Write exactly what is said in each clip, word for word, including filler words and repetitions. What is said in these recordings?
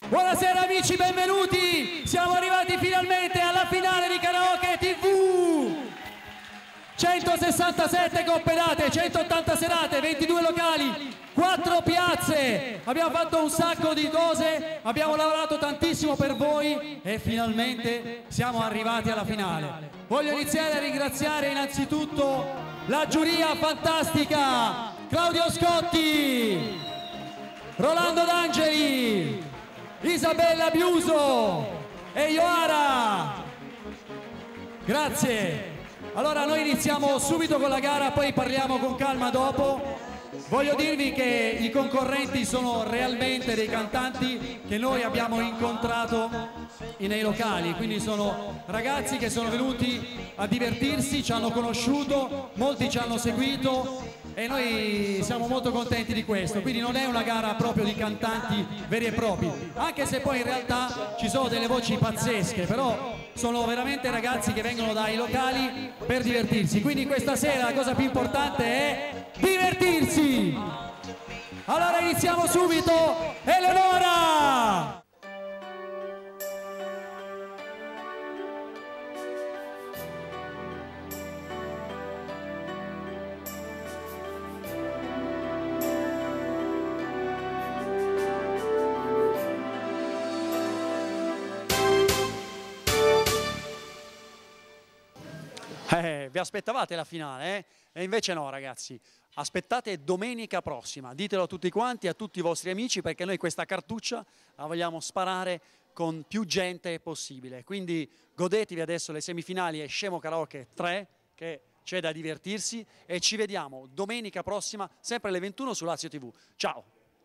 Buonasera amici, benvenuti! Siamo arrivati finalmente alla finale di Karaoke tivù! centosessantasette coppe date, centottanta serate, ventidue locali, quattro piazze. Abbiamo fatto un sacco di cose, abbiamo lavorato tantissimo per voi e finalmente siamo arrivati alla finale. Voglio iniziare a ringraziare innanzitutto la giuria fantastica, Claudio Scotti, Rolando D'Angeli, Isabella Biuso e Ioara. Grazie. Allora noi iniziamo subito con la gara, poi parliamo con calma dopo. Voglio dirvi che i concorrenti sono realmente dei cantanti che noi abbiamo incontrato nei locali, quindi sono ragazzi che sono venuti a divertirsi, ci hanno conosciuto, molti ci hanno seguito e noi siamo molto contenti di questo. Quindi non è una gara proprio di cantanti veri e propri, anche se poi in realtà ci sono delle voci pazzesche, però sono veramente ragazzi che vengono dai locali per divertirsi. Quindi questa sera la cosa più importante è divertirsi. Allora iniziamo subito. Eleonora! Eh, vi aspettavate la finale, eh? E invece no ragazzi, aspettate domenica prossima, ditelo a tutti quanti, a tutti i vostri amici, perché noi questa cartuccia la vogliamo sparare con più gente possibile. Quindi godetevi adesso le semifinali e Scemo Karaoke tre, che c'è da divertirsi, e ci vediamo domenica prossima, sempre alle ventuno su Lazio tivù. Ciao!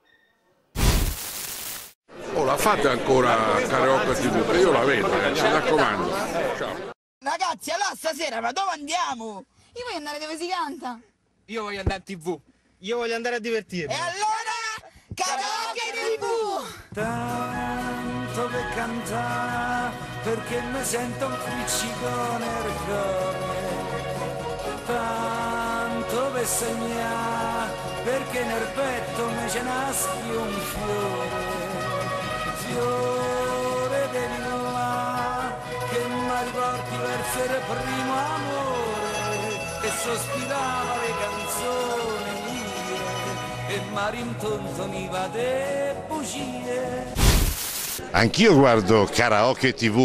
Oh, la fate ancora Karaoke tivù? Io la vedo, eh, mi raccomando. Ciao! Ragazzi, allora stasera, ma dove andiamo? Io voglio andare dove si canta. Io voglio andare in tivù. Io voglio andare a divertirmi. E allora, Karaoke tivù! Tanto per cantare, perché mi sento un friccico nel cuore. Tanto per sognare, perché nel petto mi ce nasce un fiore. Fiore dell'illa, che mi riporti verso il primo amore, che sospirava le canzoni mie, e mi rintontoniva de bugie. Anch'io guardo Karaoke tivù.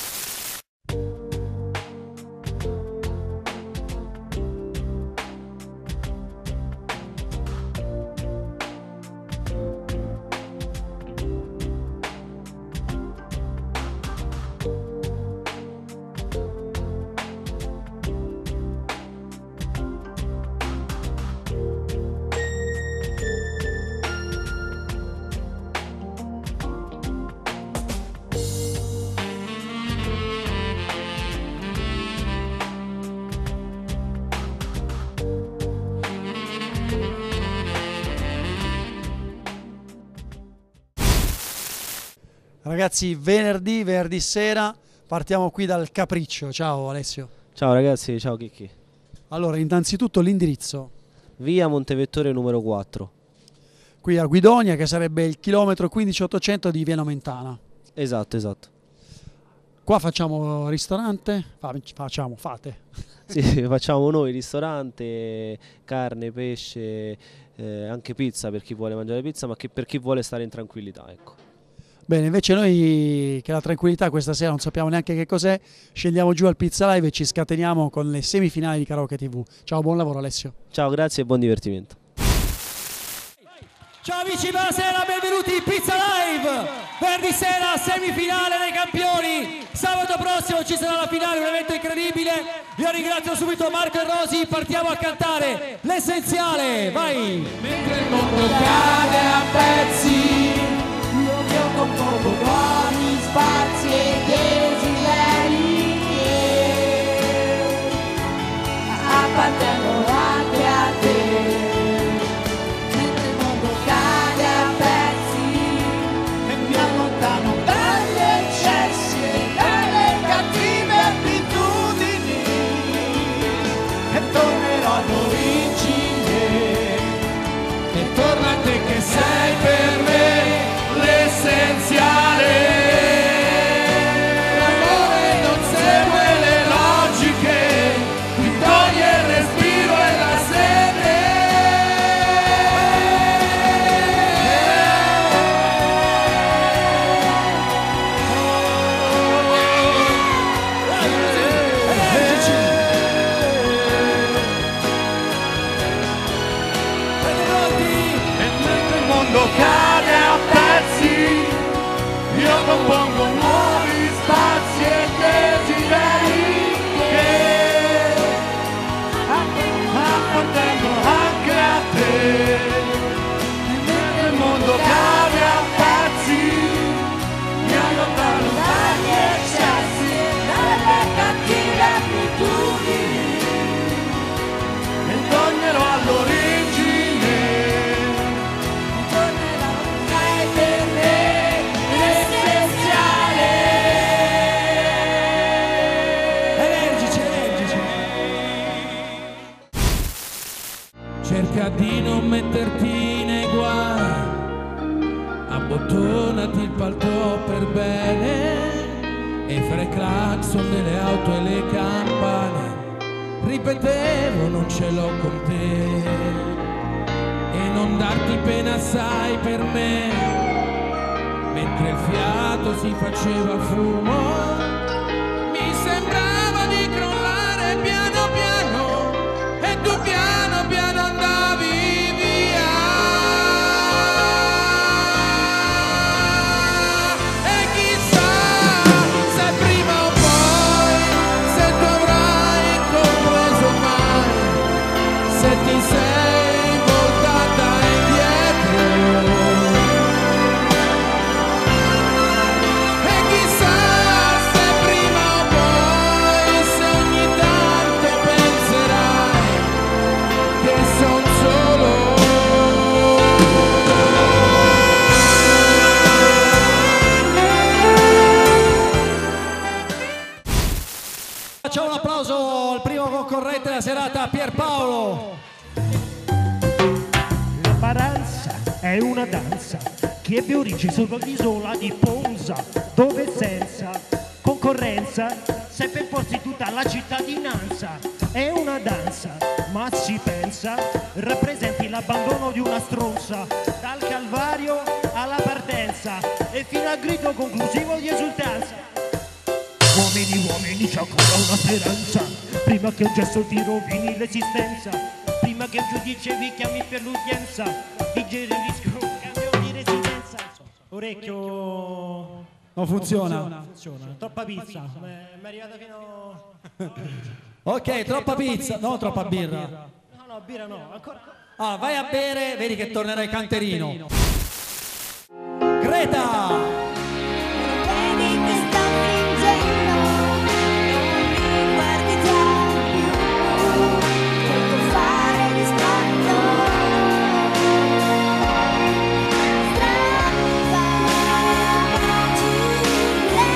Ragazzi, venerdì, venerdì sera partiamo qui dal Capriccio. Ciao Alessio. Ciao ragazzi, ciao Chicchi. Allora, innanzitutto l'indirizzo. Via Montevettore numero quattro. Qui a Guidonia, che sarebbe il chilometro quindici ottocento di Via Nomentana. Esatto, esatto. Qua facciamo ristorante? Facciamo, fate. Sì, facciamo noi ristorante, carne, pesce, eh, anche pizza per chi vuole mangiare pizza, ma che per chi vuole stare in tranquillità, ecco. Bene, invece noi che la tranquillità questa sera non sappiamo neanche che cos'è, scendiamo giù al Pizza Live e ci scateniamo con le semifinali di Karaoke tivù. Ciao, buon lavoro Alessio. Ciao, grazie e buon divertimento. Ciao amici, buonasera, benvenuti in Pizza Live. Venerdì sera semifinale dei campioni, sabato prossimo ci sarà la finale, un evento incredibile. Io ringrazio subito Marco e Rosi, partiamo a cantare l'essenziale, vai! Mentre il mondo cade a pezzi, con poco buoni spazi e desideri appartengono anche a te. Mentre il mondo cade a pezzi e mi allontano dagli eccessi e dalle cattive abitudini, e tornerò alle origini, e torna a te che sei per me. bottonati il palto per bene e fra i clacson delle auto e le campane ripetevo non ce l'ho con te e non darti pena assai per me, mentre il fiato si faceva fumo mi sembrava di crollare piano piano e tu piano piano andavi via. E chissà se prima o poi se tu avrai compreso mai, se ti sei voltata indietro. E chissà se prima o poi se ogni tanto penserai che son solo. Facciamo un applauso al primo concorrente della serata, Pierpaolo. La baranza è una danza che ebbe origine sull'isola di Ponza, dove senza concorrenza seppe imporsi tutta la cittadinanza. È una danza, ma si pensa, rappresenti l'abbandono di una stronza, dal calvario alla partenza e fino al grido conclusivo di esultanza. Uomini, uomini, c'è ancora una speranza, prima che un gesto ti rovini l'esistenza, prima che un giudice vi chiami per l'udienza, digerisco un cambio di residenza. Orecchio... Non funziona. Non funziona, troppa pizza, mi è arrivata fino... Ok, troppa pizza, no troppa birra. No, no, birra no, ancora... Ah, vai a bere, vedi che tornerai canterino. Greta! Vedi che sto fingendo, non mi guardi già più, posso fare di sbaglio, strappaci le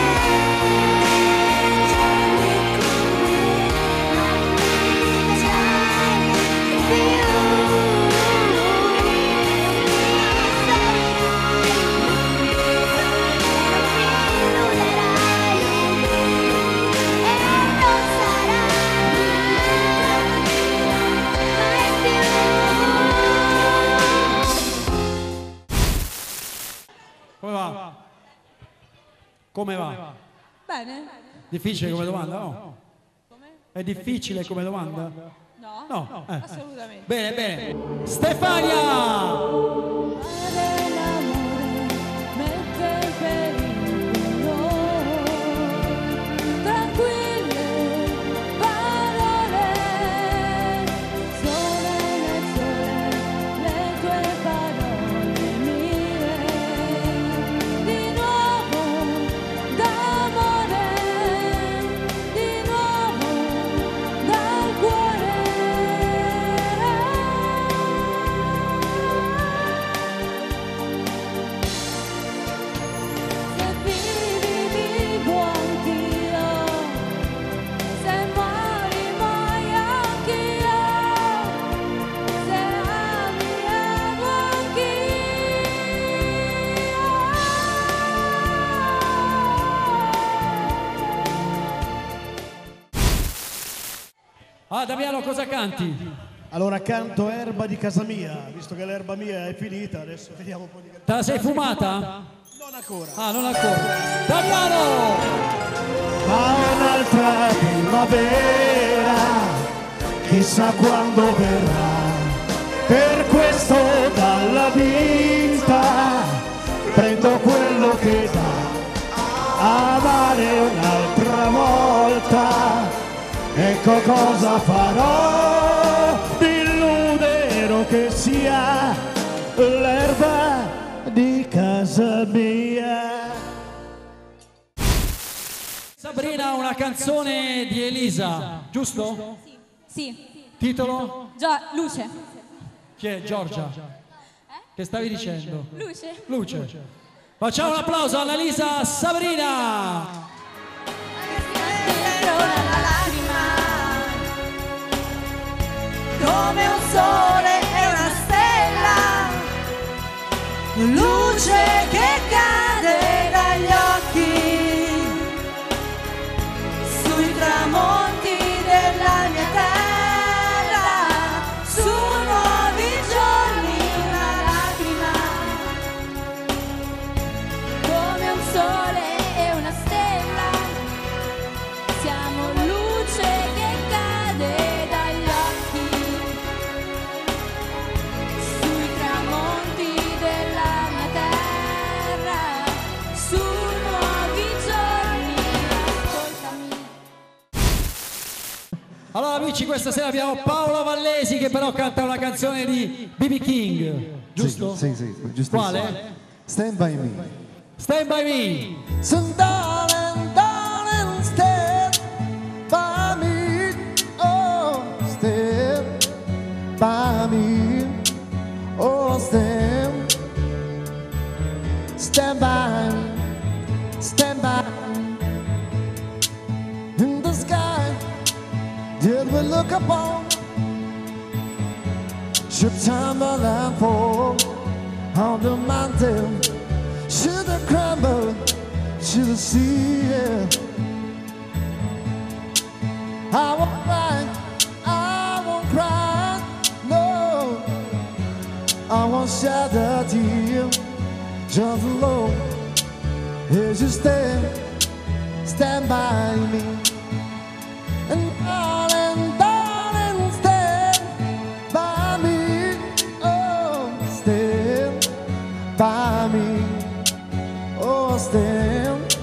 leggi come non mi sai più. Come va? Come va? Bene? Difficile come domanda? No. Come? È difficile come domanda? No? No, eh. Assolutamente. Bene, bene. Stefania! Fare l'amore mette in pericolo tranquille parole, sole nel sole le tue parole mie, di nuovo d'amore, di nuovo dal cuore. Se vivi vivo anch'io, se muori muoio anch'io, se ami amo anch'io. Ah, Damiano, cosa canti? Allora canto Erba di casa mia, visto che l'erba mia è finita, adesso vediamo un po' di cantare. Te la sei fumata? Non ancora. Ah, non ancora. Damiano! Ma un'altra primavera, chissà quando verrà, per questo dalla vita prendo quello che dà, amare un'altra volta, ecco cosa farò, illuderò che sia l'erba di casa mia. Sabrina, una canzone di Elisa, giusto? Sì. Titolo? Già, luce. Chi è? Giorgia? Che stavi dicendo? Luce. Luce. Facciamo un applauso alla Lisa Sabrina! Una lacrima, come un sole e una stella, luce che Allora amici, questa sera abbiamo Paolo Vallesi che però canta una canzone di B B King, giusto? Sì, sì, sì, giustissimo. Quale? Stand by me. Stand by me. So darling, darling, stand by me. Oh, stand by me. Oh, stand. Stand by me. Stand by me. In the sky, did we look upon? Should tumble and fall on the mountain. Should I crumble to the sea? Yeah. I won't cry, I won't cry, no. I won't shed a tear, just alone. As you stand, stand by me. And darling, darling, stand by me. Oh, stand by me. Oh, stand,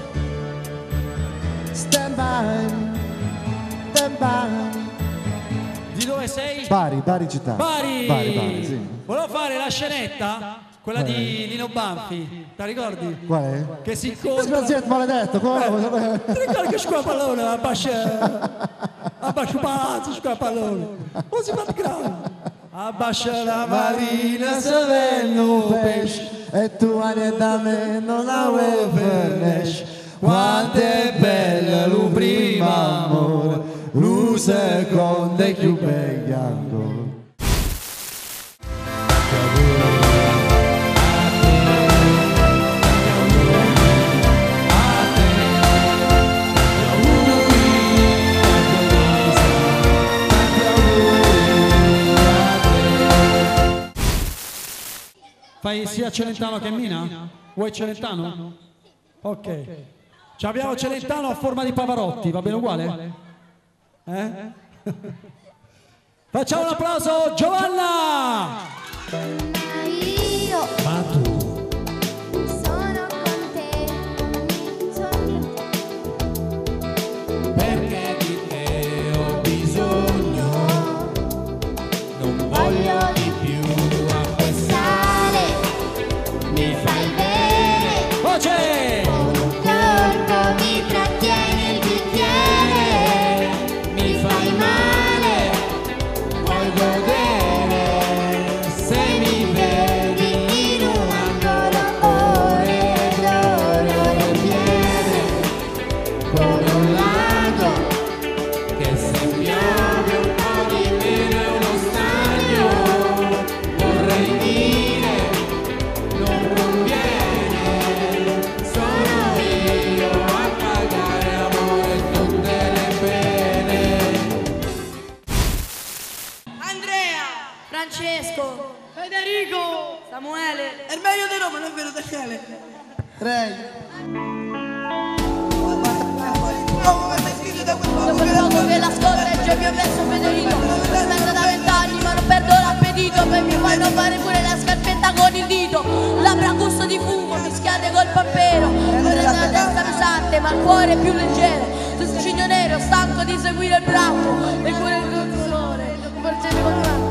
stand by me, stand by me. Di dove sei? Bari, Bari città. Bari! Bari, Bari, sì. Volevo fare la scenetta, quella Qual è? di Lino Banfi, ti ricordi? Qual è? Che si incontra... Sgraziato maledetto, come? Eh, ti ricordi che scuola pallone, a bascia... a bascia pazzo, scuola pallone. Non si fa di grave. A bascia la marina se venno pesce. E tu hai da me non avevo pernesce. Quanto è bella lo primo amore, lo secondo è più bello ancora. Fai sia Celentano che Mina? Vuoi Celentano? Ok. Ci abbiamo Celentano a forma di Pavarotti, va bene uguale? Eh? Facciamo un applauso, Giovanna! Io Ma tu? sono con te, sono Perché di te ho bisogno, non voglio di più sale, mi fai bene, Voce! un corpo mi trattiene il bicchiere, mi fai male, puoi godere se mi vedi in un angolo ore ed ore ripiene come un lago che se piove un po' di meno è uno stagno. Vorrei dire non conviene, sono io a pagare amore tutte le pene. Andrea, Francesco, Federico, Samuele. È il meglio di Roma, non è vero Daniele? dopo il poco che la scorreggia mi ha messo Federico. Aspetta da vent'anni ma non perdo l'appetito, poi mi fanno fare pure la scarpetta con il dito. Labbra a gusto di fumo, mischiate col pampero. Vorrei la testa pesante ma il cuore più leggero. Su cigno nero, stanco di seguire il braccio. E pure il dolore, forse mi controllo.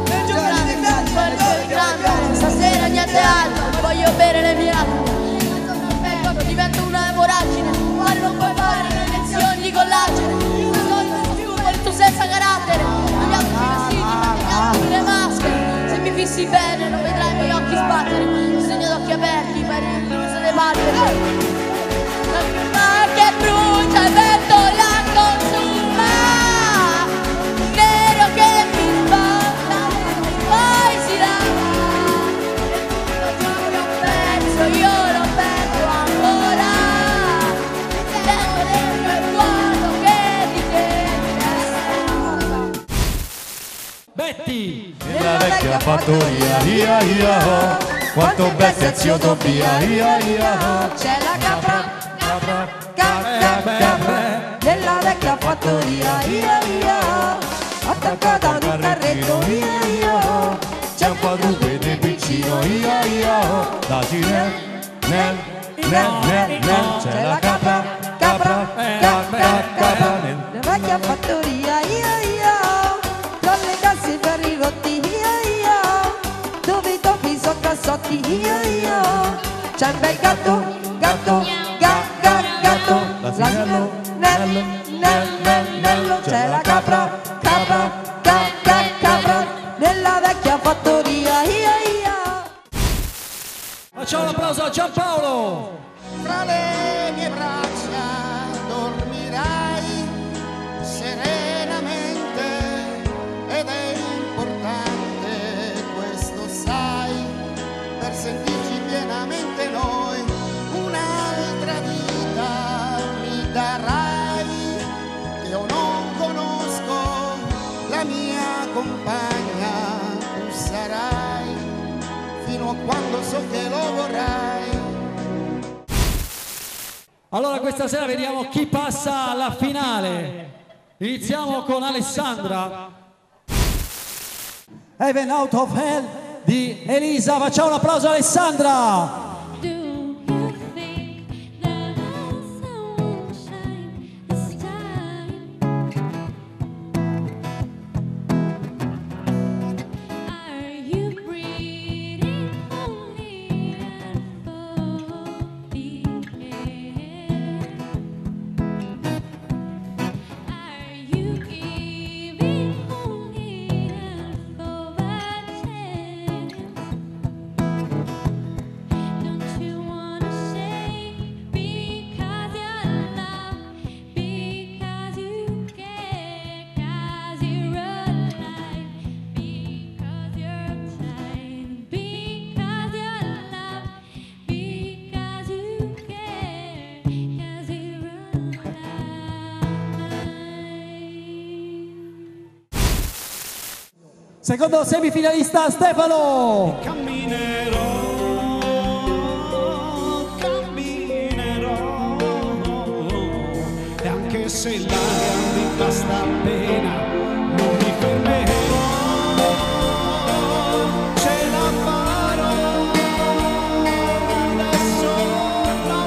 Stasera niente altro, voglio bere le mie acque. Ecco, divento una voragine, ma non puoi fare le lezioni di collagene. Il tuo senza carattere, gli altri vestiti, gli altri le maschere. Se mi fissi bene non vedrai i miei occhi sbattere. Disegno d'occhi aperti, per il viso dei palpebre. Ma che brucia il vento la consuma, nero che mi sbatta, poi si lava. Io non penso, io non penso ancora. Tengo dentro il vuoto che di te. Betty! Nella vecchia fattoria, ia ia ho, quanto bestia zio Tobia, ia ia ho. C'è la capra, capra, capra, nella vecchia fattoria, ia ia, attaccata ad un carretto, ia ia. C'è un quadrupede piccino, ia ia ho, da nel, nel, nel, nel, nel. C'è la capra, capra, capra, capra, nel. La vecchia fattoria, ia ia. cazzotti, io io. C'è un bel gatto, gatto, ga, ga, gatto, l'asinello, nello, nel, nel, nello. C'è la capra, capra, ga, ga, capra, nella vecchia fattoria, io io. Facciamo un applauso a Giampaolo. Fra le mie braccia dormirai serenamente ed è importante, questo sai, per sentirci pienamente noi. Un'altra vita mi darai, io non conosco la mia compagna, tu sarai fino a quando so che lo vorrai. Allora questa sera vediamo chi passa alla finale. Iniziamo con Alessandra. Heaven Out of Hell di Elisa. Facciamo un applauso a Alessandra. Secondo semifinalista Stefano. Camminerò, camminerò, e anche se l'aria mi basta appena, non mi fermerò, ce la farò, adesso no,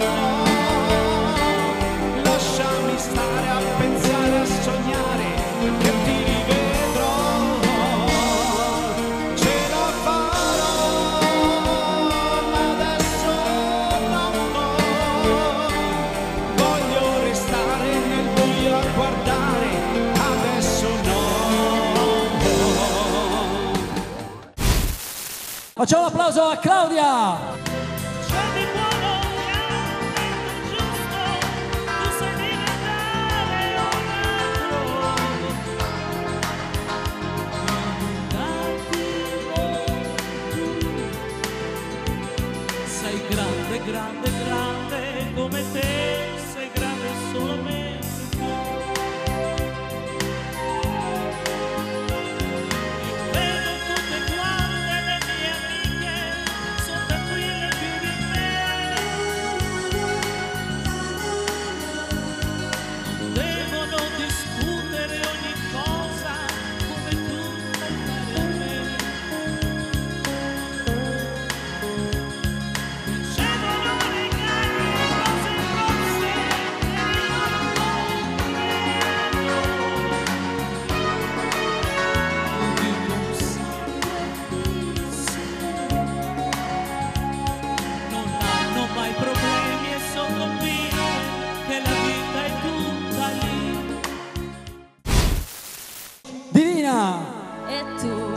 lasciami stare a pensare, a sognare, che ti Facciamo un applauso a Claudia. Sei grande, grande, grande come te, sei grande solamente. E tu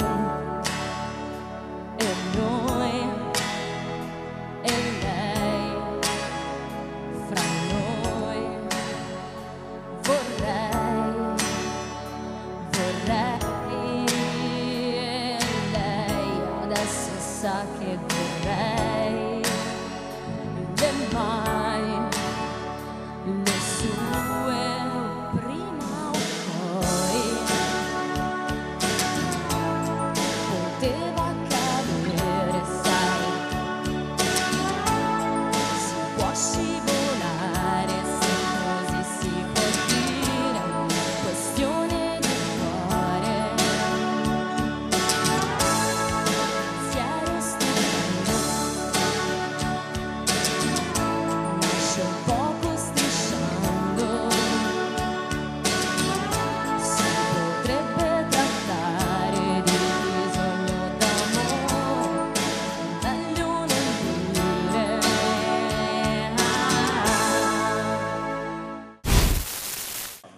e noi e lei, fra noi vorrei, vorrei, e lei adesso sa che vorrei le mani, le sue prima o poi. Poteva cadere, sai, si può scivolare, se così si può dire, questione di cuore. Pensiero stupendo, nasce un poco strisciando, si potrebbe trattare di bisogno d'amore, meglio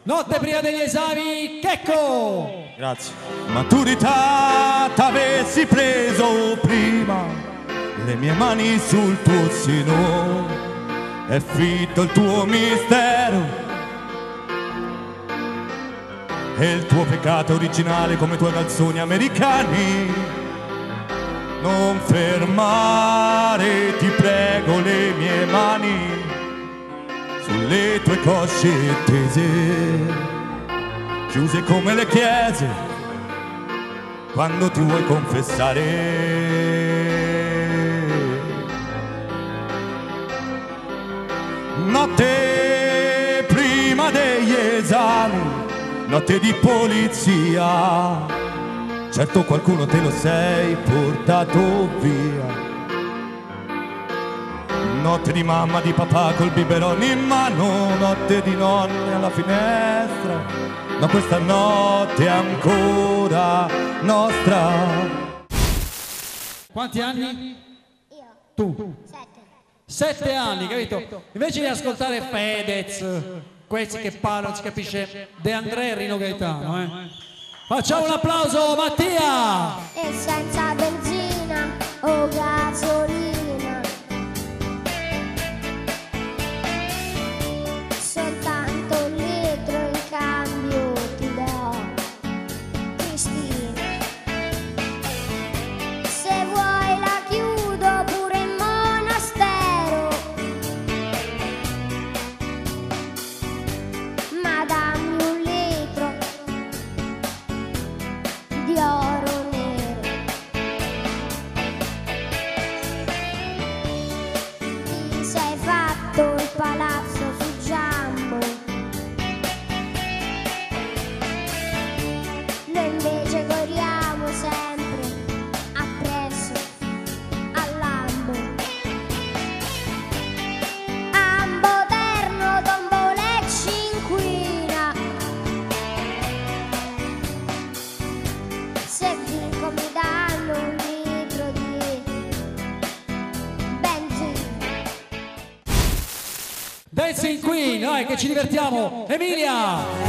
Notte prima degli esami, Checco! Grazie. Maturità t'avessi preso prima, le mie mani sul tuo seno, è fitto il tuo mistero e il tuo peccato originale come i tuoi calzoni americani. Non fermare, ti prego, le mie mani sulle tue cosce tese, chiuse come le chiese quando ti vuoi confessare. Notte prima degli esami, notte di polizia, certo qualcuno te lo sei portato via. Notte di mamma, di papà col biberon in mano, notte di nonni alla finestra, ma questa notte è ancora nostra. Quanti anni? Io. Tu? Sette. Sette anni, capito? Invece di ascoltare Fedez, questi che parlano, si capisce, De André e Rino Gaetano, eh? Facciamo un applauso, Mattia! E senza benzina o gasolina, soltanto un litro in cambio ti do, Cristina. Se vuoi la chiudo pure in monastero, ma dammi un litro di oro nero. Ti sei fatto il palazzo su Giambo, noi invece corriamo sempre appresso all'Ambo. Ambo Terno, Tombole e Cinquina, se vinco mi danno un litro di benzina. Dancing Queen, dai che ci divertiamo! Emilia!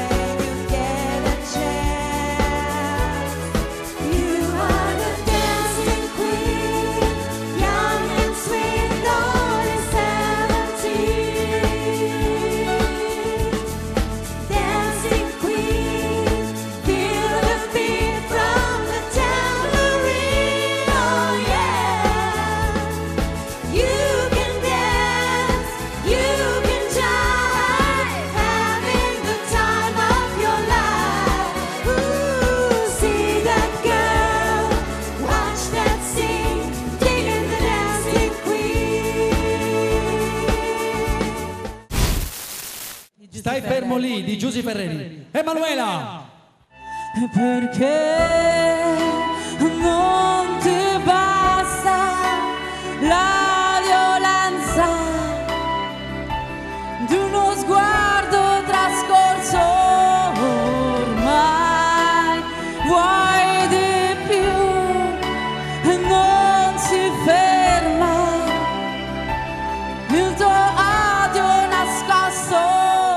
Stai fermo lì, di Giusy Ferreri. Emanuela! Perché non ti basta la violenza di uno sguardo trascorso ormai, vuoi di più e non si ferma il tuo odio nascosto.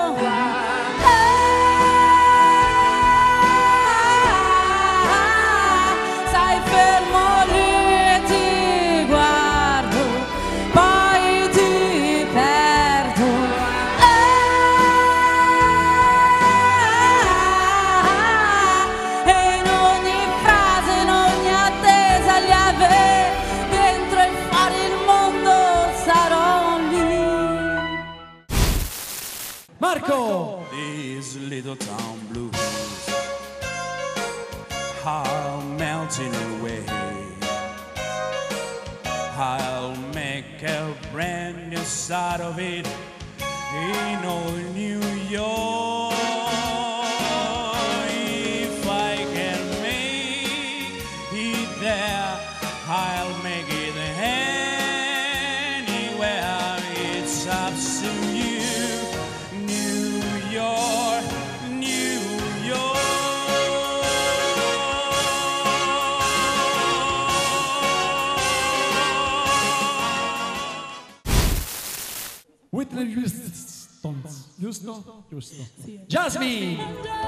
Marco! These little town blues are melting away. I'll make a brand new start of it in old New York. If I can make it there, I'll make it anywhere. It's up to you. New York, New York. Whitney Houston. Tons, giusto? Giusto. Jasmine!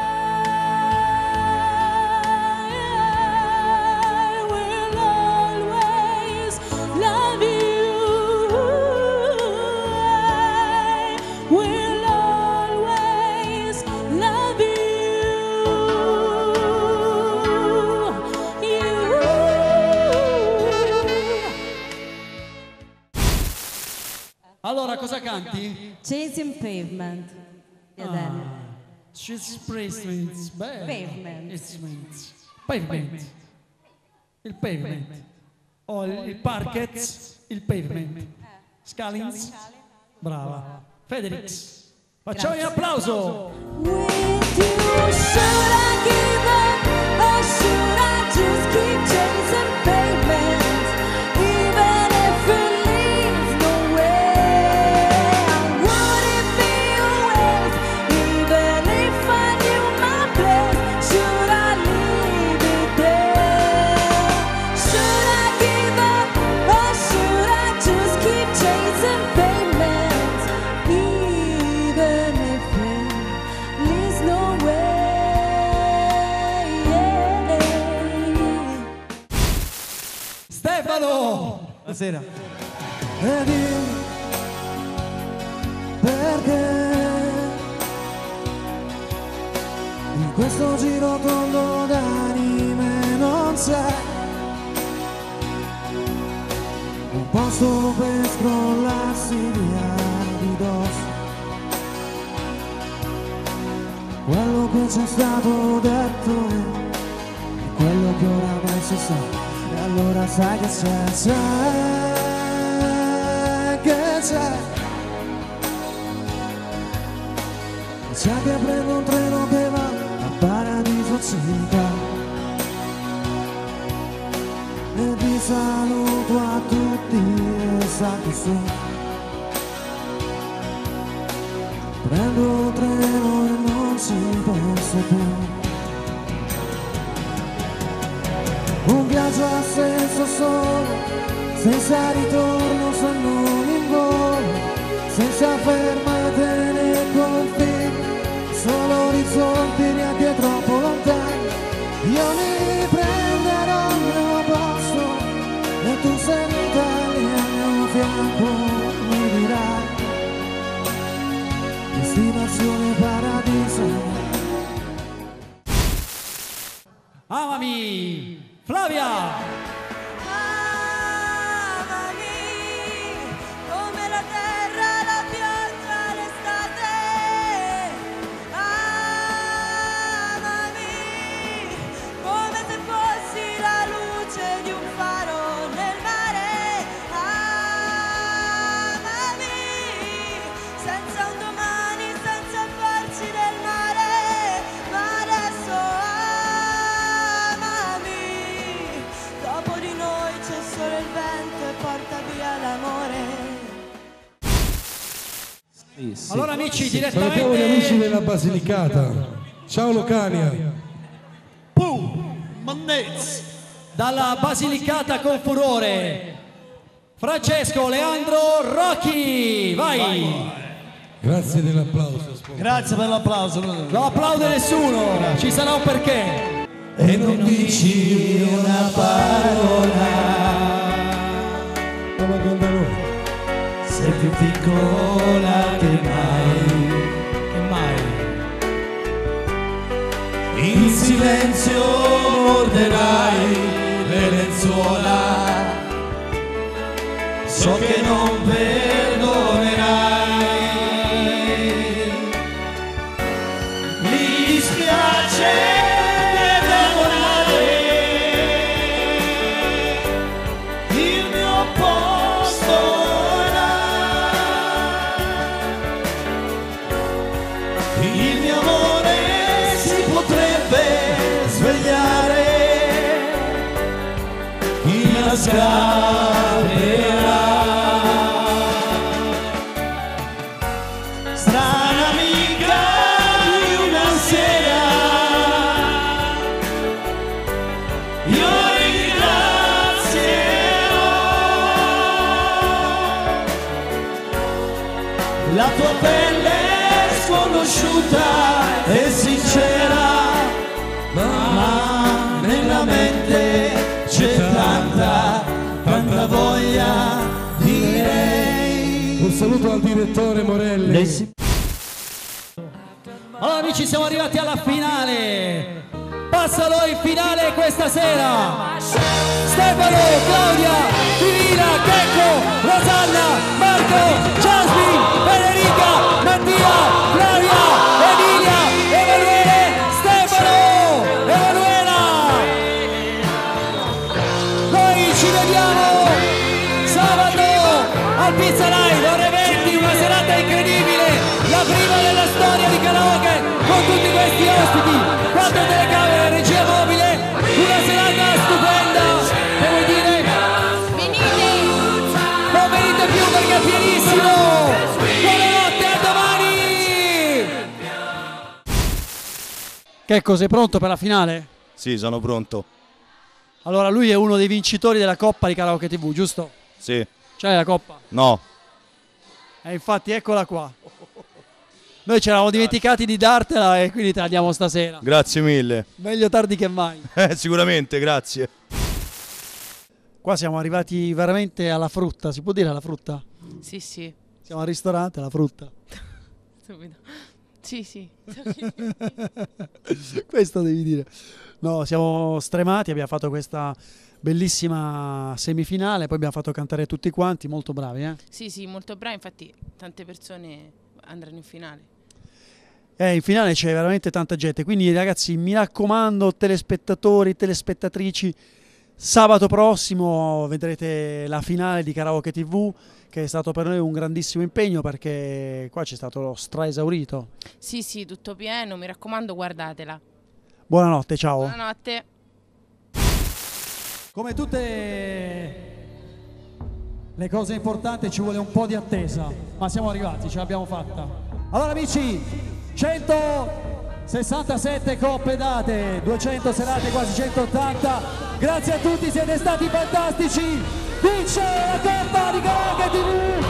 Love you, will always love you, you. Allora, cosa canti? Chasing Pavement di Adele. Chasing Pavement. Pavement. Pavement. Il pavement. O il, il parquet, il pavement. Scalins. Brava. Federix. Facciamo un applauso. With you, should I give up or should I just keep chasing pavement? Even if it leads nowhere, would it be a waste? Even if I knew my place, should I leave it there? Should I give up or should I just keep chasing pavement? Even if it leads nowhere. Stefano! Buonasera. E dimmi perché in questo giro tondo d'anime non c'è un posto per scrollarsi via di dosso. Quello che c'è stato detto è quello che oramai si sa. E allora sai che c'è, c'è, che c'è. C'è che prendo un treno che va a Paradiso Città. E vi saluto a tutti e sa che sono. Prendo un treno e non ci penso più. Un viaggio a senso solo, senza ritorno se non in volo, senza fermate né confini, solo orizzonti neanche troppo lontani. Io mi prenderò il mio posto e tu seduta lì al mio fianco mi dirai destinazione paradiso. Amami! Flavia! Amami come la terra, la pioggia, l'estate. Amami come se fossi la luce di un faro nel mare. Amami senza un domani, senza farci del male. Ma adesso amami, dopo di noi c'è solo il vento e porta via l'amore. Allora amici, Salutiamo gli amici della Basilicata. Ciao Lucania. Mannez. Dalla Basilicata con furore. Francesco Leandro Rocchi, vai. Grazie dell'applauso. Grazie per l'applauso. Non applaude nessuno, ci sarà un perché. E non dici una parola, sei più piccola che mai, che mai. In silenzio morderai le lenzuola, so che non perdonerai. Mi dispiace scapperà. Strana amica di una sera, io ringrazierò la tua pelle è sconosciuta e sincera, ma nella mente c'è tanta, tanta voglia di lei. Un saluto al direttore Morelli. Allora amici, siamo arrivati alla finale. Passalo in finale questa sera. Stefano, Claudia, Divina, Checco, Rosanna, Marco, Jasmine, Federica, Mattia, Flavia, Emilia, Emanuele, Stefano, Emanuela. Noi ci vediamo sabato al Pizza Night, ore venti, una serata incredibile. La prima della storia di karaoke con tutti questi ospiti, quattro telecamere, regia mobile, una serata stupenda, devo dire. Venite! Non venite più perché è pienissimo! Buonanotte, a domani! Checco, sei pronto per la finale? Sì, sono pronto. Allora, lui è uno dei vincitori della Coppa di Karaoke ti vu, giusto? Sì. C'è la Coppa? No. E infatti eccola qua. Noi ci eravamo dimenticati di dartela e quindi te la diamo stasera. Grazie mille. Meglio tardi che mai. Eh, sicuramente, grazie. Qua siamo arrivati veramente alla frutta, si può dire alla frutta? Sì, sì. Siamo al ristorante, alla frutta. Subito. Sì, sì. Questo devi dire. No, siamo stremati, abbiamo fatto questa bellissima semifinale, poi abbiamo fatto cantare tutti quanti, molto bravi, eh? Sì, sì, molto bravi, infatti tante persone andranno in finale. Eh, in finale c'è veramente tanta gente, quindi ragazzi mi raccomando, telespettatori, telespettatrici, sabato prossimo vedrete la finale di Karaoke ti vu, che è stato per noi un grandissimo impegno perché qua c'è stato lo straesaurito. Sì, sì, tutto pieno, mi raccomando, guardatela. Buonanotte, ciao. Buonanotte. Come tutte le cose importanti ci vuole un po' di attesa, ma siamo arrivati, ce l'abbiamo fatta. Allora amici, centosessantasette coppe date, duecento serate, quasi centottanta. Grazie a tutti, siete stati fantastici. Vince la Coppa di Karaoke ti vu!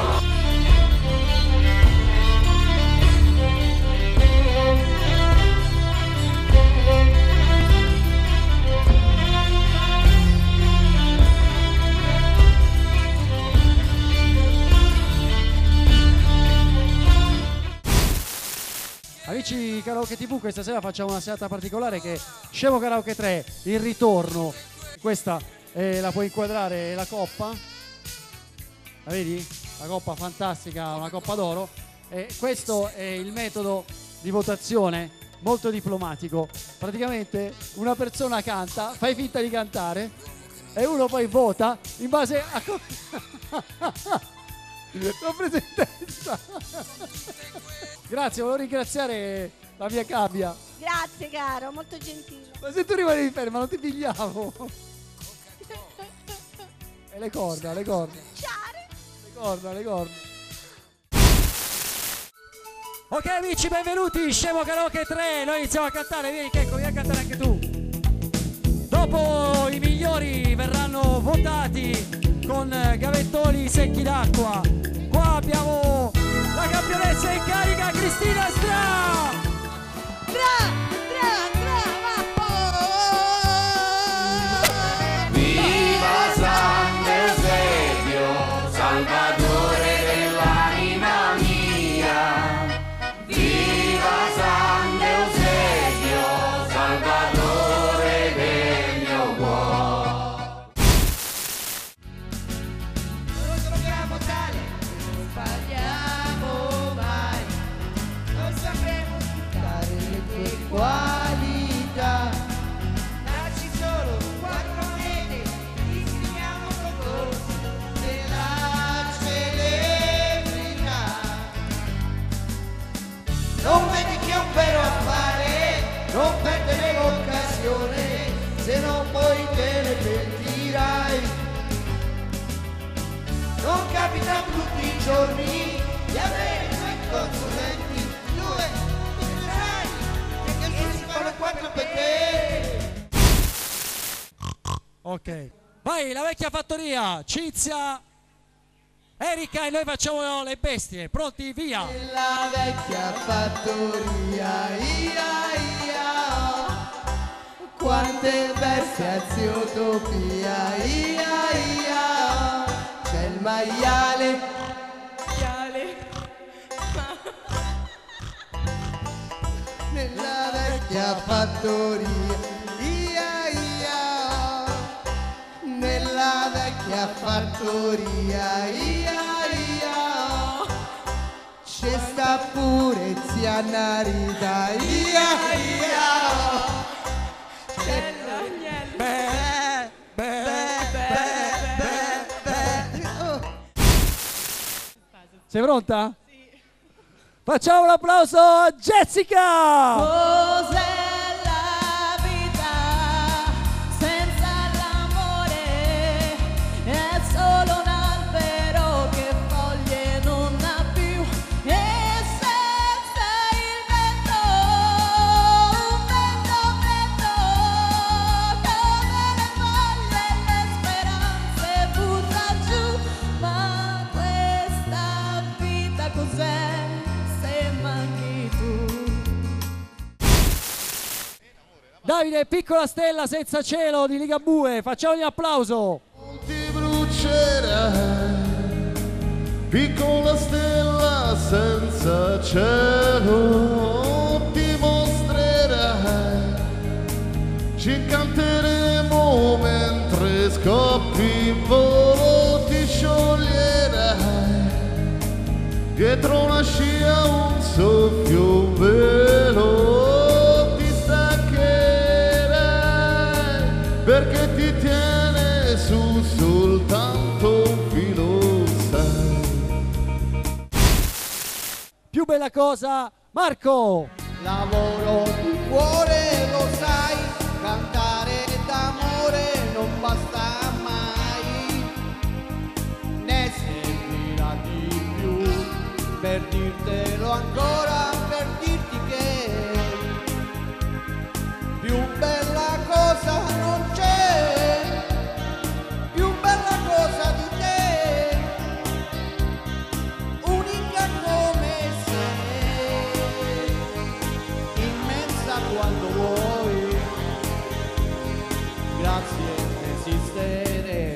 Amici Karaoke ti vu, questa sera facciamo una serata particolare che è Scemo Karaoke tre, il ritorno. Questa eh, la puoi inquadrare, la coppa, la vedi? La coppa fantastica, una coppa d'oro. E questo è il metodo di votazione, molto diplomatico. Praticamente una persona canta, fai finta di cantare e uno poi vota in base a... L'ho preso in testa. Grazie, volevo ringraziare la mia gabbia. Grazie caro, molto gentile. Ma se tu rimanevi ferma non ti pigliavo. E le corna, le corna. Le corna, le corna. Ok amici, benvenuti, Scemo Karaoke tre. Noi iniziamo a cantare, vieni Checco, vieni a cantare anche tu. Dopo i migliori verranno votati con gavettoni secchi d'acqua. Qua abbiamo la campionessa in carica, Cristina Stra! Tra, tra, tra, Viva San Eusebio, salvatore dell'anima mia. Viva San Eusebio, salvatore del mio cuore. Non troviamo tale, non sbagliamo mai. Non sapremo sfruttare le tue qualità. Darci solo quattro monete, iscriviamo concorsi della celebrità. Non vedi che è un vero affare, non perdere l'occasione, se non poi te ne pentirai. Non capita tutti i giorni di avere due consulenti, due, sai, che si fanno quattro per te. Ok, vai, la vecchia fattoria, Cizia Erika e noi facciamo le bestie. Pronti, via! La vecchia fattoria, ia ia, quante bestie zio Topia, ia ia, c'è il maiale, maiale, nella vecchia fattoria, ia ia, nella vecchia fattoria, ia ia, c'è sta pure zia Narita, ia ia, c'è l'agnello, beh, beh, beh, beh, beh, oh. Sei pronta? Sì. Facciamo un applauso a Jessica! Cos'è la vita senza l'amore? È solo un albero che foglie non ha più e senza il vento, un vento freddo come le foglie e le speranze butta giù. Ma questa vita cos'è se manchi tu? Davide, piccola stella senza cielo di Ligabue, facciamo un applauso. Ti brucerai, piccola stella senza cielo, ti mostrerai, ci canteremo mentre scoppi in volo, ti scioglierai, dietro una scia un soffio, un velo, ti staccherai, perché ti tiene su soltanto un filo, sai. Più bella cosa, Marco! Lavoro di cuore, lo sai, cantare d'amore non basta mai, ne servirà di più per dirtelo ancora, per dirti che più bella cosa non c'è, più bella cosa di te, unica come sei, immensa quando vuoi, grazie per esistere.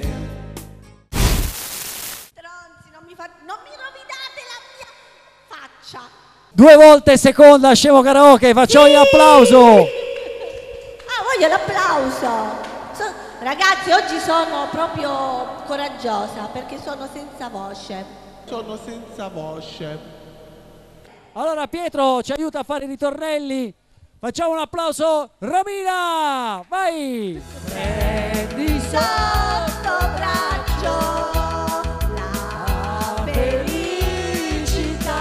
Stronzi, non mi, fa... non mi rovinate la mia faccia. Due volte seconda, scemo karaoke, facciamo un applauso! Ah, voglio l'applauso! So- ragazzi, oggi sono proprio coraggiosa perché sono senza voce. Sono senza voce. Allora Pietro ci aiuta a fare i ritornelli. Facciamo un applauso, Romina! Vai! Prendi Sotto braccio la felicità,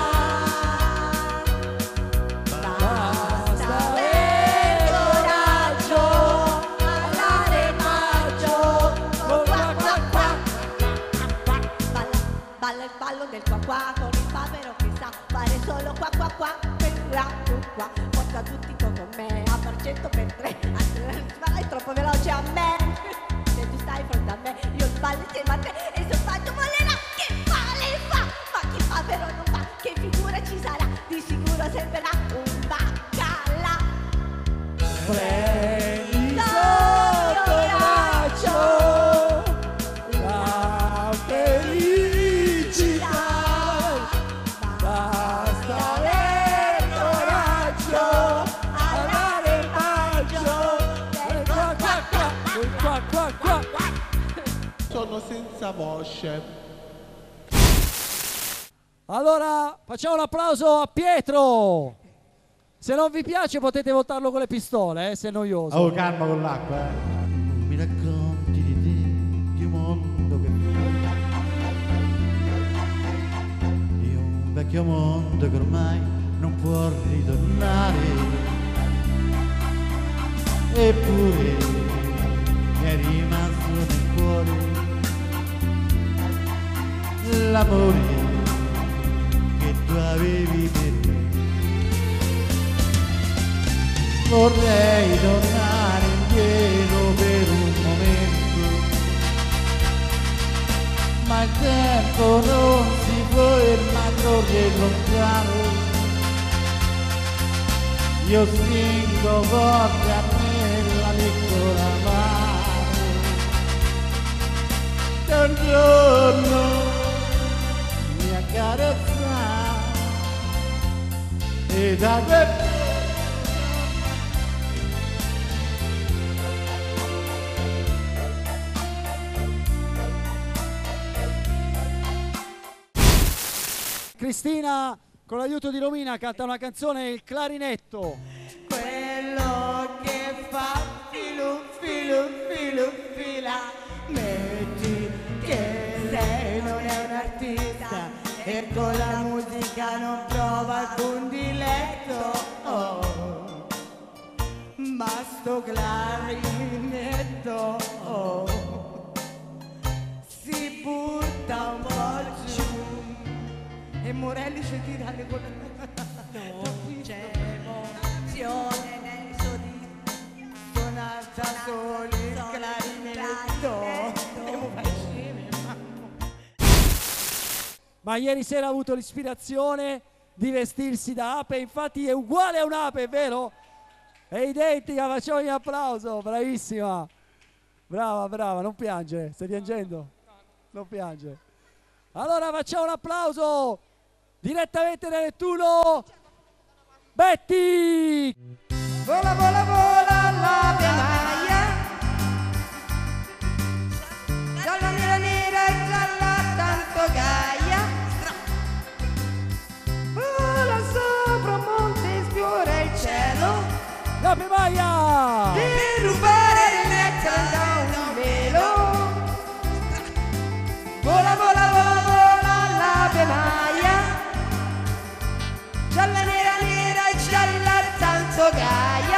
basta aver coraggio, ballare maggio, con qua qua qua, balla, balla il ballo del qua qua, con il povero che sa fare solo qua qua qua, per qua qua, porta tutti con me, a farcetto per tre, è troppo veloce a me, se tu stai fronte a me, io sballo insieme a te, e se faccio volerà, che fa, lei fa, ma chi fa però non fa, che figura ci sarà, di sicuro sembrerà un baccalà. Prendi sotto braccio la felicità, basta aver coraggio, andare in maggio, e qua qua qua, e qua qua qua. Sono senza voce. Allora facciamo un applauso a Pietro. Se non vi piace potete votarlo con le pistole, eh, se è noioso. Oh, calma con l'acqua, eh. Mi racconti di te, di un mondo che di un vecchio mondo che ormai non può ritornare. Eppure mi è rimasto nel cuore l'amore che tu avevi per me. Vorrei tornare indietro per un momento, ma il tempo non si ferma a correre lontano. Io stringo forte a me la piccola mano. E un giorno mi accarezza e da te Cristina, con l'aiuto di Romina, canta una canzone, Il clarinetto. Quello che fa filu filu filu fila, metti che lei non è un artista e con la musica non prova alcun diletto. Oh, ma sto clarinetto oh, si butta un po' giù e Morelli ci tira le colonne. Non c'è emozione nel suonare da soli il clarinetto. Ma ieri sera ha avuto l'ispirazione di vestirsi da ape, infatti è uguale a un'ape, vero? È identica, facciamo un applauso, bravissima. Brava, brava, non piange, stai piangendo? Non piange. Allora facciamo un applauso direttamente da Nettuno, Betty! Vola, vola, vola la pianaia, gialla nera nera e gialla tanto gaia. Vola sopra un monte, sfiora il cielo, la pianaia! Per rubare il nectar da un velo. Vola, vola, vola, vola la pianaia, gialla nera nera e gialla tanto gaia.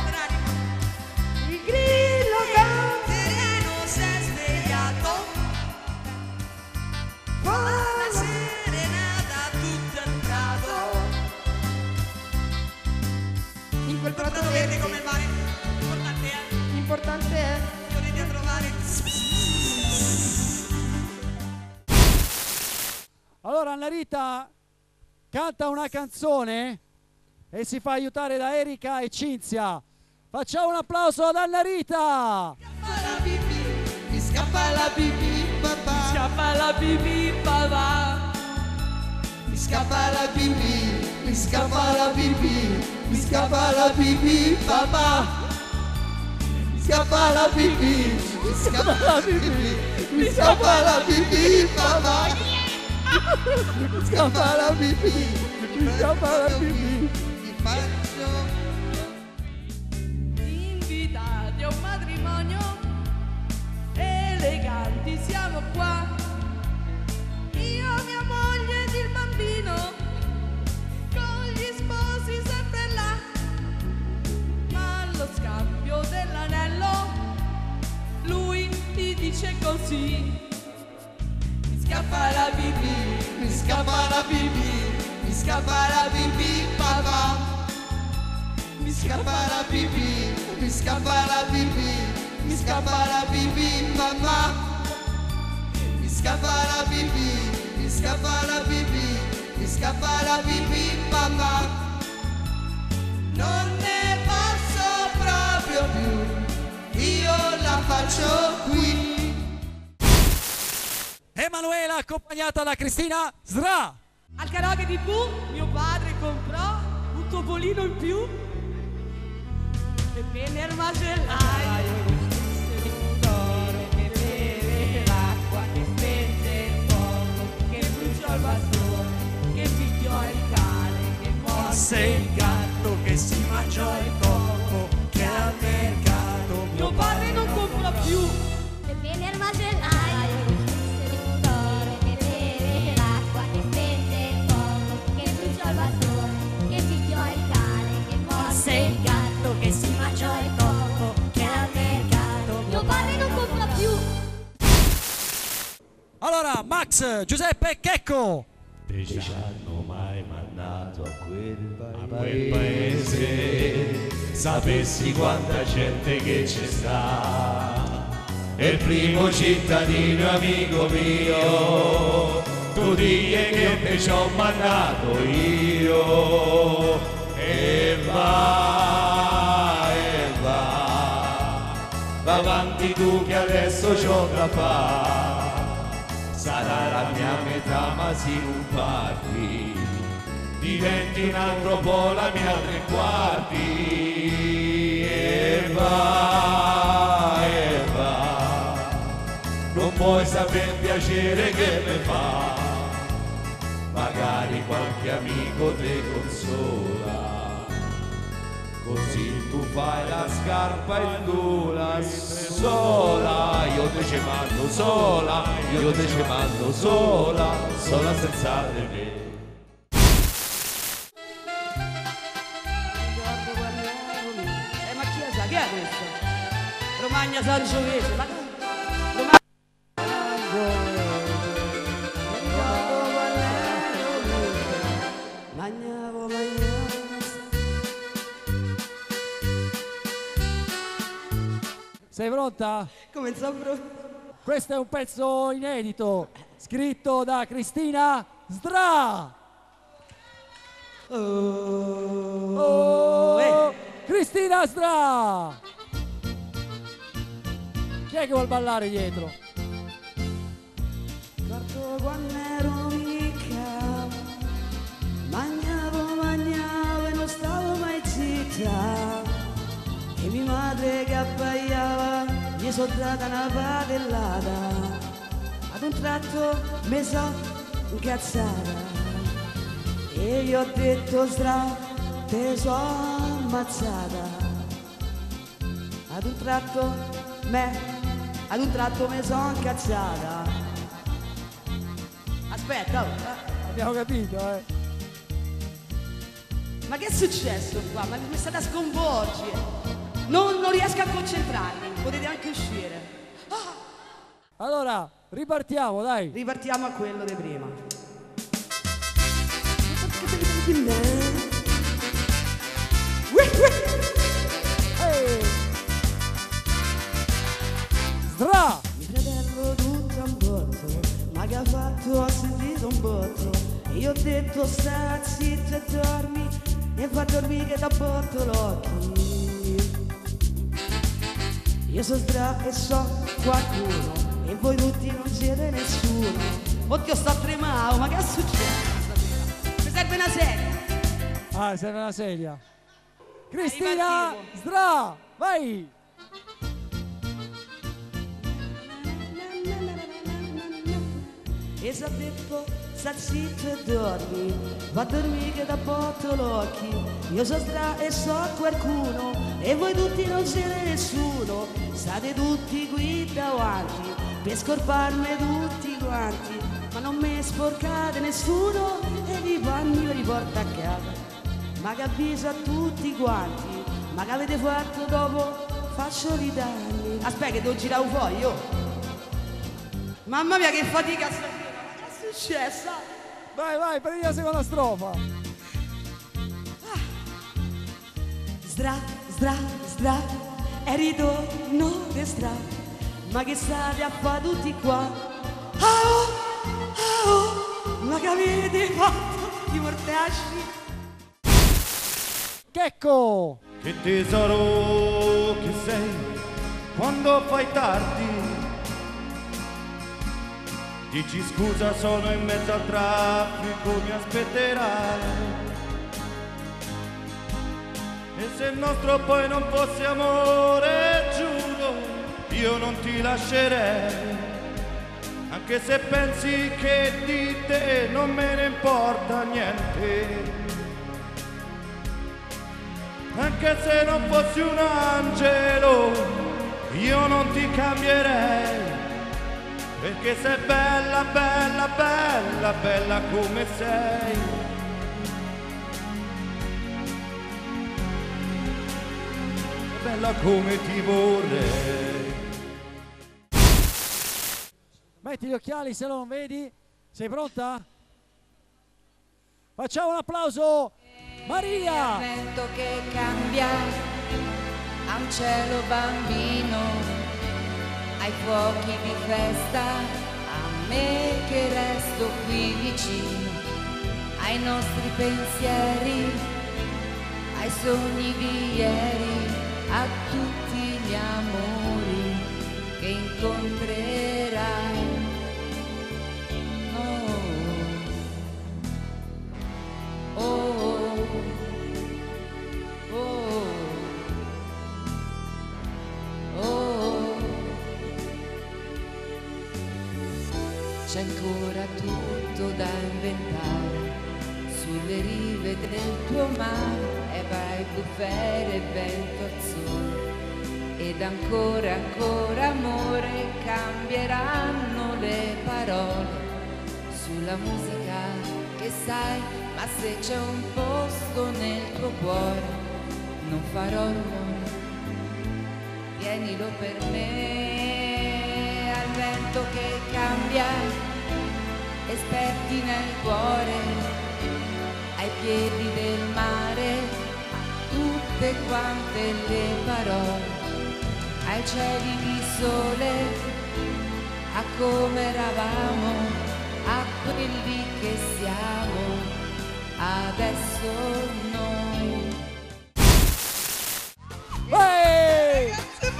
Il grillo sereno si è svegliato, fa la serenata tutto il prato. In quel prato verde come il mare, importante è, importante è, venite a trovare. Allora Anna Rita canta una canzone e si fa aiutare da Erika e Cinzia. Facciamo un applauso ad Anna Rita! Mi scappa la pipì papà, mi scappa la pipì papà, mi scappa la pipì, mi scappa la pipì, mi scappa la pipì papà, mi scappa la pipì, mi scappa la pipì, mi scappa la pipì papà, mi scappa la pipì, mi scappa la pipì. Ti faccio invitati a un matrimonio eleganti, siamo qua, io, mia moglie ed il bambino, con gli sposi sempre là, ma allo scambio dell'anello lui ti dice così: mi scappa la pipì, mi scappa la pipì, mi scappa la pipì papà, mi scappa la pipì, mi scappa la pipì, mi scappa la pipì mamma, mi scappa la pipì, mi scappa la pipì, mi scappa la pipì mamma, non ne posso proprio più, io la faccio qui. Emanuela accompagnata da Cristina Sra. Al karaoke di Pooh mio padre comprò un topolino in più e venne al macellaio d'oro che beve l'acqua, che spente il fuoco, che bruciò il bastone, che picchiò il cane, che morse il gatto, che si mangiò il cocco, che al mercato mio padre non comprò più e viene al macellaio. Il gatto che si mangiò il cocco, che al mercato mio padre non compra più. Allora Max Giuseppe Checco. Te ci hanno mai mandato a quel, a quel paese, sapessi quanta gente che ci sta è il primo cittadino amico mio, tu digli che me ci ho mandato io, e va, e va, va avanti tu che adesso c'ho da fare, sarà la mia metà ma si un parti, diventi un altro po' la mia tre quarti, e va, e va, non puoi sapere il piacere che mi fa, magari qualche amico te consola, così tu fai la scarpa e tu la sola, io te ci mando sola, io te ci mando sola, sola senza di me. Eh, ma chi è sa? Chi è questo? Romagna Sangiovese, ma Magnavo, magnavo. Sei pronta? Come sono pronta? Questo è un pezzo inedito, scritto da Cristina Sdra. Oh, Oh, eh. Cristina Sdra! Chi è che vuol ballare dietro? Ricordo quando ero mica, mangiavo, mangiavo e non stavo mai zitta, e mia madre che abbaiava, gli sono data una padellata, ad un tratto mi sono incazzata, e gli ho detto Sdra, te sono ammazzata, ad un tratto me, ad un tratto mi sono incazzata. Aspetta, oh. Abbiamo capito, eh. Ma che è successo qua? Ma mi state a sconvolgere. Non, non riesco a concentrarmi, potete anche uscire. Allora, ripartiamo, dai. Ripartiamo a quello di prima. Ehi. Sdra! Mi fratello tutto un botto, ma che ha fatto? Ho sentito un botto, e io ho detto sta zitto e dormi, e fa dormire che da botto l'occhi. Io so Sdra e so qualcuno, e voi tutti non siete nessuno. Oddio, sto tremando, ma che è successo stasera? Mi serve una sedia. Ah, serve una sedia. Cristina Sdra, vai! E si è detto sta zitto e dormi, va a dormire che da botto l'occhi. Io so Sdra e so qualcuno, e voi tutti non siete nessuno. State tutti qui davanti per scorparmi tutti quanti, ma non mi sporcate nessuno, e vi panni io riporto a casa. Ma che avviso a tutti quanti, ma che avete fatto dopo? Faccio i danni. Aspetta che devo girare un foglio. Mamma mia che fatica sta qui. Successa. Vai, vai, prendi la seconda strofa. Sdra, Sdra, Sdra, è ritorno di Sdra, ma che state a fare tutti qua? Ah oh, ah oh, ma che avete fatto i mortacci? Checco! Che tesoro che sei quando fai tardi, dici scusa sono in mezzo al traffico, mi aspetterai, e se il nostro poi non fosse amore giuro io non ti lascerei, anche se pensi che di te non me ne importa niente, anche se non fossi un angelo io non ti cambierei, perché sei bella, bella, bella, bella come sei. Bella come ti vorrei. Metti gli occhiali se non vedi. Sei pronta? Facciamo un applauso. Maria! Il vento che cambia, a un cielo bambino, ai ai fuochi di festa, a me che resto qui vicino, ai nostri pensieri, ai sogni di ieri, a tutti gli amori che incontrerai. Oh, oh, oh, oh. C'è ancora tutto da inventare sulle rive del tuo mare, e vai bufere vento al sole, ed ancora ancora amore, cambieranno le parole sulla musica che sai, ma se c'è un posto nel tuo cuore non farò rumore, tienilo per me, al vento che cambia, esperti nel cuore, ai piedi del mare, tutte quante le parole, ai cieli di sole, a come eravamo, a quelli che siamo adesso noi. Ehi!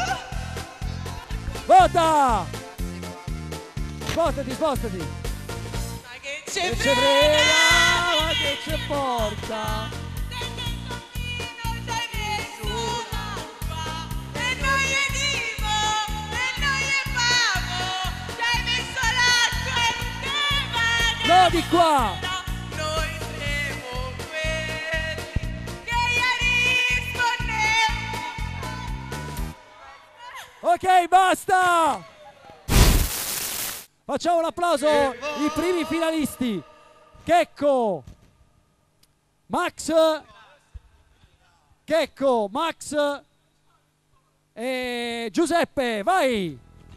Vota! Spostati, spostati! Ma che Che c'è ci frega, ma che ci porta? No, di qua! Noi siamo quelli che ieri rispondevano. Ok, basta! Facciamo un applauso ai primi finalisti. Checco, Max, Checco, Max e Giuseppe, vai!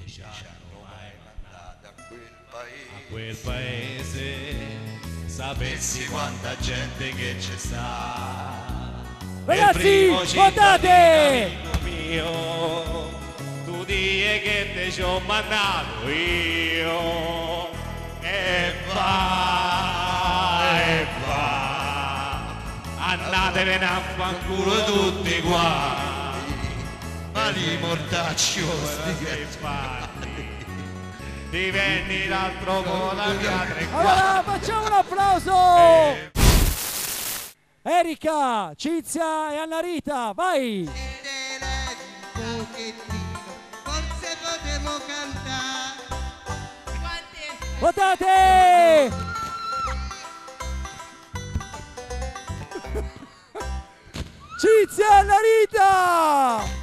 Quel paese, sapessi quanta gente che c'è sta. Ragazzi, votate! Mio, tu die che te ci ho mandato io, e va, e va, andatevene a fanculo tutti quanti, ma li mortacci vostri che fatti. Divenni l'altro con la mia tre Allora, facciamo un applauso! Eh. Erika, Cinzia e Anna Rita, vai! Forse potremmo cantare. Votate! Cinzia e Anna Rita!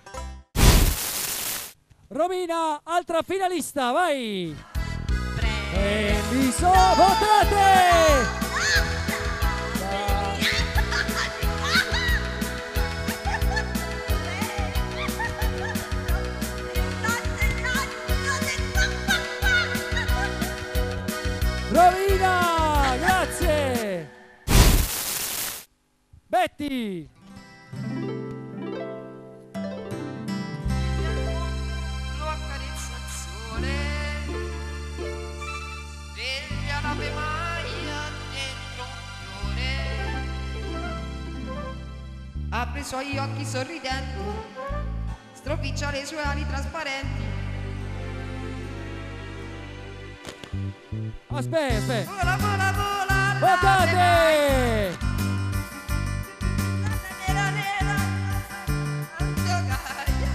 Romina, altra finalista, vai! Prendi so, votate! Romina, grazie! Betty! Lo accarezza il sole, sveglia l'ave maia dentro un fiore. Apre i suoi occhi sorridenti, stropiccia le sue ali trasparenti. Aspetta, aspetta! Vola, vola, vola! Votate! Nera, nera, giocaia.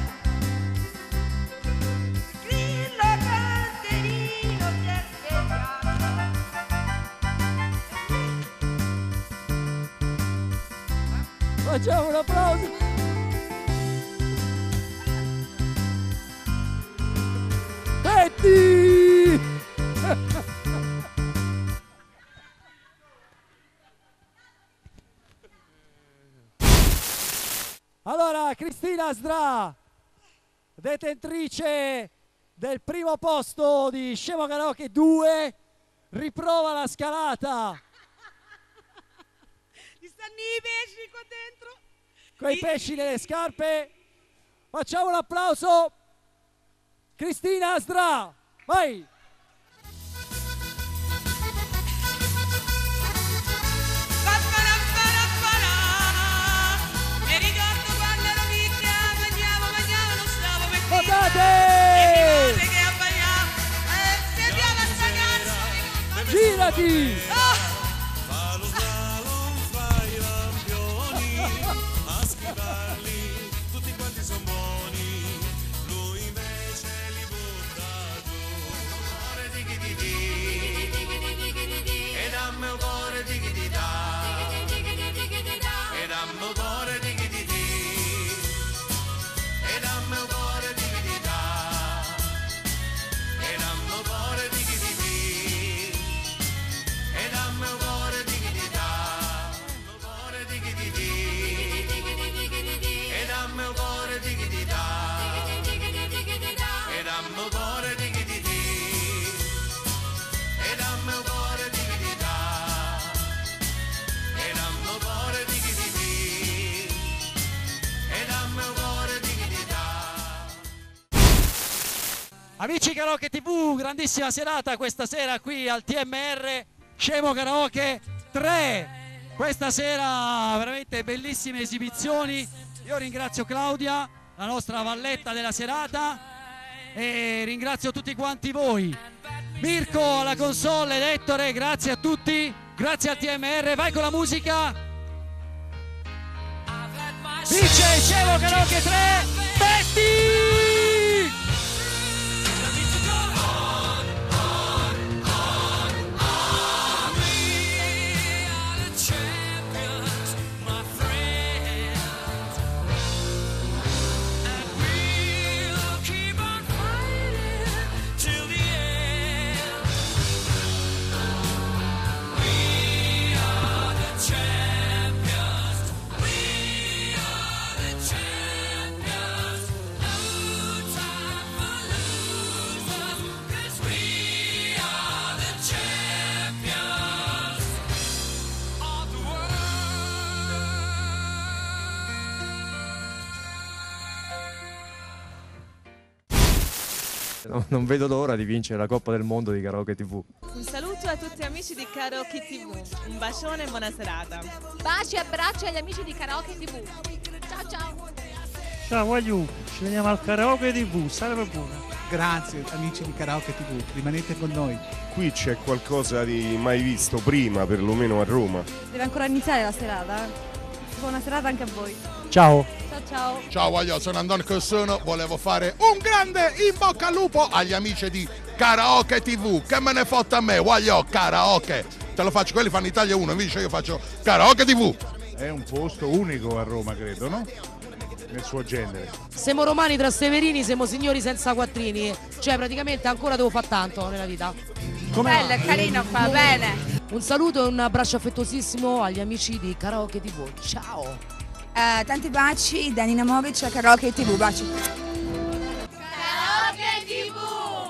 Grillo canterino si è svegliato. Facciamo un applauso! Betty! Allora, Cristina Sdra, detentrice del primo posto di Scemo Karaoke due, riprova la scalata. Ci stanno i pesci qua dentro. Con i pesci nelle scarpe. Facciamo un applauso Cristina Astra, vai! Mi ricordo quando ero piccola, mangiavo, mangiavo, non stavo per dire. Votate! E mi che abbaiavo, e sentiamo sta canzone. Girati! Fallo slalom fra i lampioni, a schivarli, tutti quanti son buoni, lui invece li butta giù. Cuore di chi di di, e dammi un cuore di chi ti dà, e dammi un cuore di chi ti di, e dammi un cuore di chi ti dà, e dammi un cuore di chi ti di, e dammi un cuore di chi ti dà, un cuore di chi ti di, e dammi un cuore di chi ti dà, e dammi un cuore di chi ti di, e dammi un cuore di chi ti dà, e dammi un cuore di chi ti di, e dammi un cuore di chi ti dà. Amici Karaoke tivù, grandissima serata questa sera qui al T M R Scemo Karaoke tre. Questa sera veramente bellissime esibizioni. Io ringrazio Claudia, la nostra valletta della serata, e ringrazio tutti quanti voi. Mirko alla console ed Ettore, grazie a tutti, grazie al T M R. Vai con la musica. Vince Scemo Karaoke tre, Betty! No, non vedo l'ora di vincere la Coppa del Mondo di Karaoke tivù. Un saluto a tutti amici di Karaoke tivù, un bacione e buona serata. Baci e abbracci agli amici di Karaoke tivù. Ciao ciao. Ciao Wagyu, ci vediamo al Karaoke tivù, salve buona. Grazie amici di Karaoke tivù, rimanete con noi. Qui c'è qualcosa di mai visto prima, perlomeno a Roma. Deve ancora iniziare la serata, eh? Buona serata anche a voi. Ciao. Ciao ciao. Ciao, voglio, sono Andon Cossono, volevo fare un grande in bocca al lupo agli amici di Karaoke tivù. Che me ne fotta a me, voglio karaoke. Te lo faccio, quelli fanno Italia uno, invece io faccio Karaoke tivù. È un posto unico a Roma, credo, no? Nel suo genere. Siamo romani trasteverini, siamo signori senza quattrini, cioè praticamente ancora devo fare tanto nella vita. Bello, è carino, fa bene. Un saluto e un abbraccio affettuosissimo agli amici di Karaoke tivù. Ciao! Uh, tanti baci da Nina Movic a Karaoke tivù, baci. Karaoke tivù.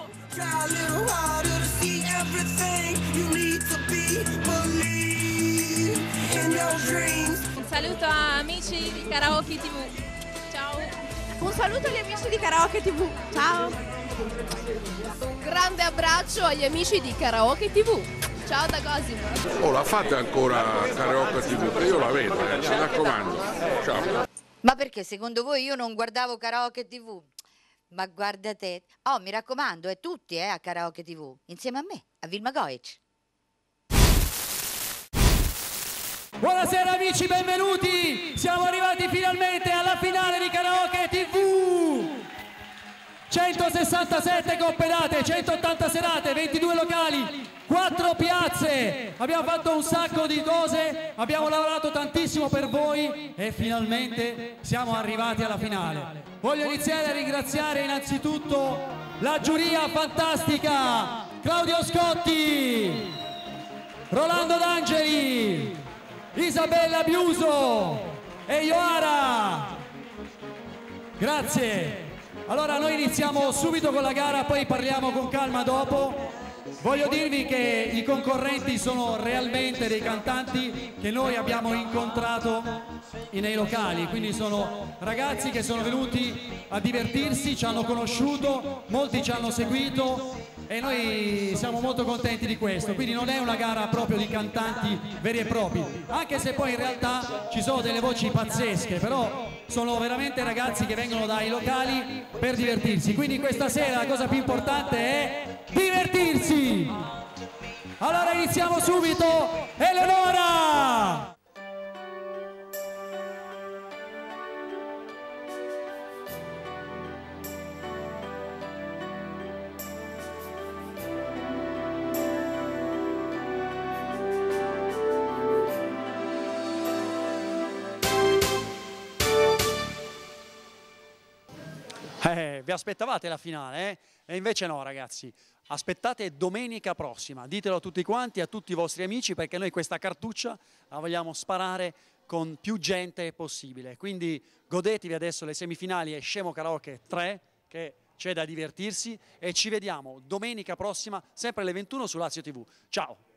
Un saluto a amici di Karaoke tivù. Ciao. Un saluto agli amici di Karaoke tivù. Ciao. Un grande abbraccio agli amici di Karaoke tivù. Ciao da Cosimo. Oh, la fate ancora Karaoke tivù? Io la vedo, eh, ci raccomando. Ciao. Ma perché secondo voi io non guardavo Karaoke tivù? Ma guarda te. Oh, mi raccomando, è tutti eh, a Karaoke tivù, insieme a me, a Vilma Goic. Buonasera amici, benvenuti! Siamo arrivati finalmente alla finale di Karaoke tivù! centosessantasette coppe date, centottanta serate, ventidue locali, quattro piazze. Abbiamo fatto un sacco di cose, abbiamo lavorato tantissimo per voi e finalmente siamo arrivati alla finale. Voglio iniziare a ringraziare innanzitutto la giuria fantastica, Claudio Scotti, Rolando D'Angeli, Isabella Biuso e Ioara. Grazie. Allora noi iniziamo subito con la gara, poi parliamo con calma dopo. Voglio dirvi che i concorrenti sono realmente dei cantanti che noi abbiamo incontrato nei locali, quindi sono ragazzi che sono venuti a divertirsi, ci hanno conosciuto, molti ci hanno seguito e noi siamo molto contenti di questo, quindi non è una gara proprio di cantanti veri e propri, anche se poi in realtà ci sono delle voci pazzesche, però sono veramente ragazzi che vengono dai locali per divertirsi, quindi questa sera la cosa più importante è divertirsi! Allora iniziamo subito, Eleonora! Eh, vi aspettavate la finale, eh? E invece no, ragazzi. Aspettate domenica prossima, ditelo a tutti quanti, a tutti i vostri amici, perché noi questa cartuccia la vogliamo sparare con più gente possibile. Quindi godetevi adesso le semifinali e Scemo Karaoke tre, che c'è da divertirsi, e ci vediamo domenica prossima, sempre alle ventuno su Lazio tivù. Ciao!